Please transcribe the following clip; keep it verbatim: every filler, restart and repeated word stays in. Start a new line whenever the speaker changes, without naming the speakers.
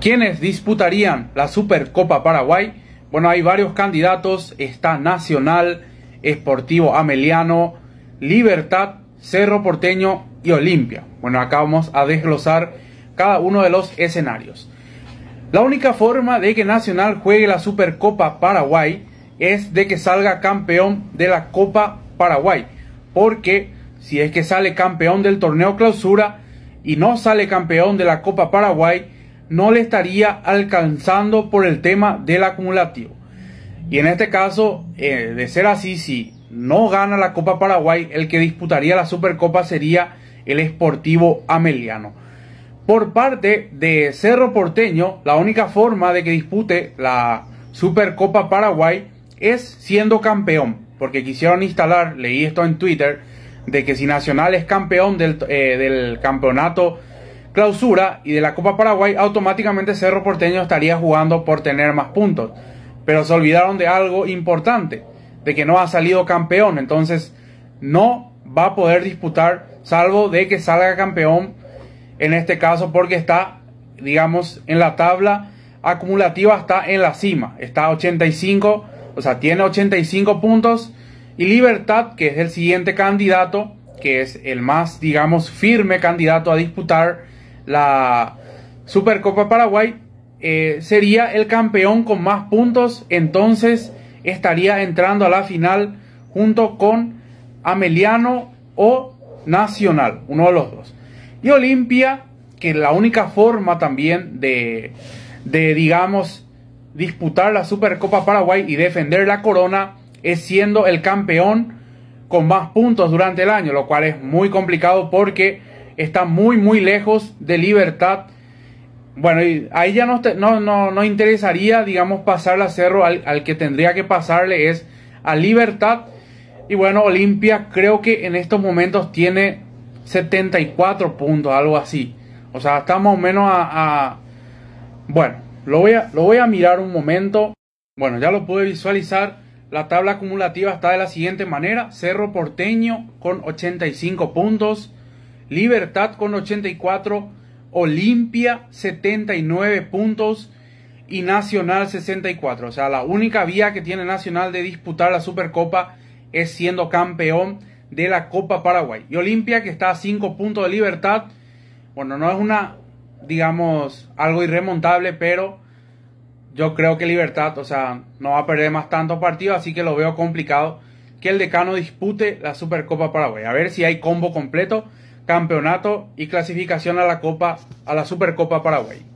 ¿Quiénes disputarían la Supercopa Paraguay? Bueno, hay varios candidatos. Está Nacional, Sportivo Ameliano, Libertad, Cerro Porteño y Olimpia. Bueno, acá vamos a desglosar cada uno de los escenarios. La única forma de que Nacional juegue la Supercopa Paraguay es de que salga campeón de la Copa Paraguay. Porque si es que sale campeón del torneo clausura y no sale campeón de la Copa Paraguay, no le estaría alcanzando por el tema del acumulativo. Y en este caso, eh, de ser así, si no gana la Copa Paraguay, el que disputaría la Supercopa sería el Sportivo Ameliano. Por parte de Cerro Porteño, la única forma de que dispute la Supercopa Paraguay es siendo campeón, porque quisieron instalar, leí esto en Twitter, de que si Nacional es campeón del, eh, del campeonato clausura y de la Copa Paraguay, automáticamente Cerro Porteño estaría jugando por tener más puntos. Pero se olvidaron de algo importante, de que no ha salido campeón, entonces no va a poder disputar salvo de que salga campeón, en este caso porque está, digamos, en la tabla acumulativa, está en la cima, está a ochenta y cinco, o sea, tiene ochenta y cinco puntos, y Libertad, que es el siguiente candidato, que es el más, digamos, firme candidato a disputar la Supercopa Paraguay, eh, sería el campeón con más puntos, entonces estaría entrando a la final junto con Ameliano o Nacional, uno de los dos. Y Olimpia, que la única forma también de, de digamos, disputar la Supercopa Paraguay y defender la corona es siendo el campeón con más puntos durante el año, lo cual es muy complicado porque está muy muy lejos de Libertad. Bueno, y ahí ya no, no, no, no interesaría, digamos, pasarle a Cerro. Al, al que tendría que pasarle es a Libertad. Y bueno, Olimpia creo que en estos momentos tiene setenta y cuatro puntos, algo así. O sea, está más o menos a... a... Bueno, lo voy, a, lo voy a mirar un momento. Bueno, ya lo pude visualizar. La tabla acumulativa está de la siguiente manera. Cerro Porteño con ochenta y cinco puntos. Libertad con ochenta y cuatro. Olimpia setenta y nueve puntos. Y Nacional sesenta y cuatro. O sea, la única vía que tiene Nacional de disputar la Supercopa es siendo campeón de la Copa Paraguay. Y Olimpia, que está a cinco puntos de Libertad. Bueno, no es una, digamos, algo irremontable, pero yo creo que Libertad, o sea, no va a perder más tantos partidos, así que lo veo complicado que el Decano dispute la Supercopa Paraguay. A ver si hay combo completo, campeonato y clasificación a la Copa, a la Supercopa Paraguay.